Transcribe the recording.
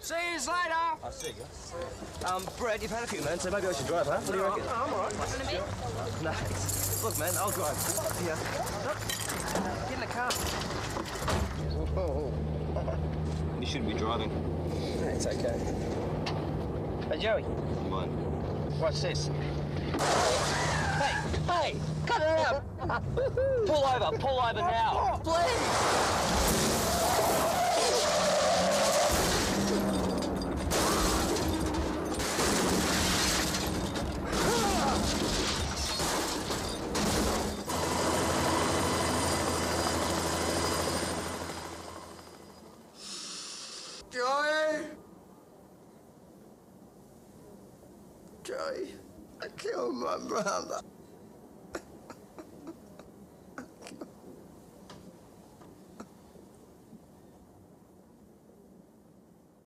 See you later. I'll see you. Brett, you've had a few minutes, so maybe I should drive, huh? What do you reckon? I'm all right. Nice. Look, man, I'll drive. Here. Get in the car. You shouldn't be driving. It's okay. Hey, Joey. What? What's this? Hey, cut it out! Pull over now, please! Joey, I killed my brother.